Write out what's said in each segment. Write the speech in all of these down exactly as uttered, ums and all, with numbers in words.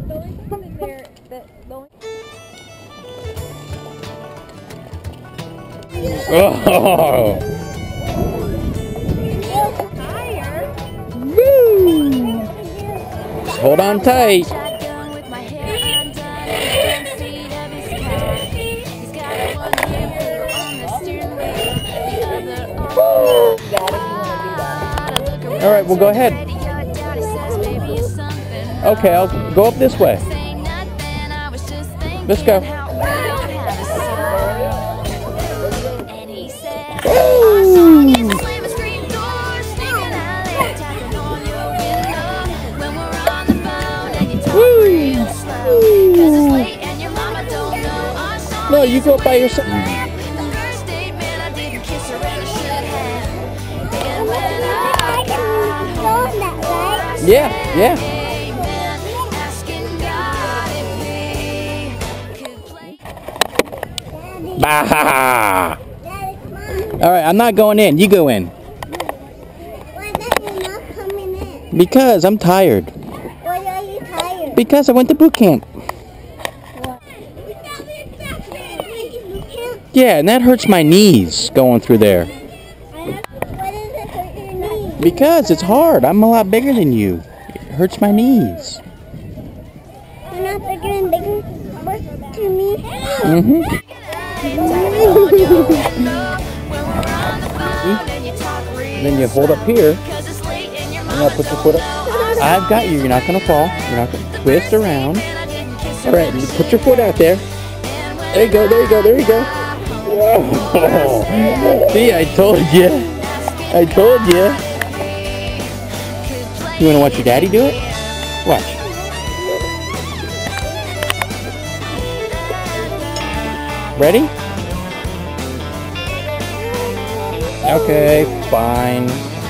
the only thing in there that the only Oh! tire. Woo! Just hold on tight. All right, well, go ahead. Okay, I'll go up this way. Let's go. Woo! No, you go by yourself. Yeah, yeah. Bah! All right, I'm not going in. You go in. Why are you not coming in? Because I'm tired. Why are you tired? Because I went to boot camp. Yeah, and that hurts my knees going through there. Why does it hurt your knees? Because it's hard. I'm a lot bigger than you. It hurts my knees. You're not bigger and bigger to me. Mm-hmm. Then you hold up here, and I'll put your foot up. I've got you. You're not going to fall. You're not going to twist around. All right, you put your foot out there. There you go. There you go. There you go. Whoa. See, I told you. I told you. You want to watch your daddy do it? Watch. Ready? Okay, fine.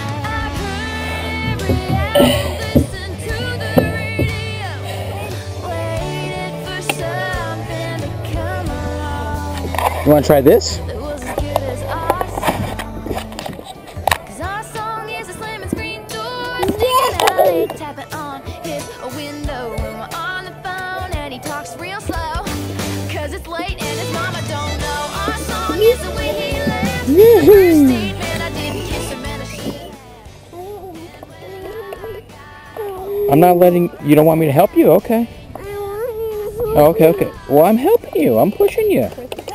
You want to try this? I'm not letting you. Don't want me to help you? Okay. Oh, okay, okay. Well, I'm helping you. I'm pushing you.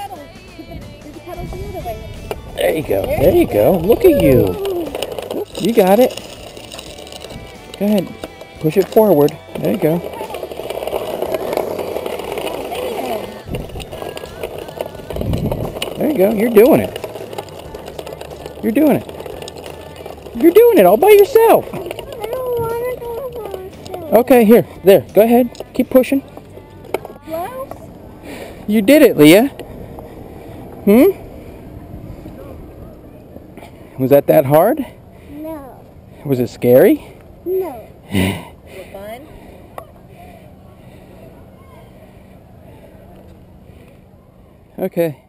There you go. There you go. Look at you. You got it. Go ahead. Push it forward. There you go. There you go. You're doing it. You're doing it. You're doing it all by yourself. I don't want to go by myself. Okay, here. There. Go ahead. Keep pushing. Well, You did it, Leah. Hmm? Was that that hard? no. Was it scary? No. Was it fun? Okay.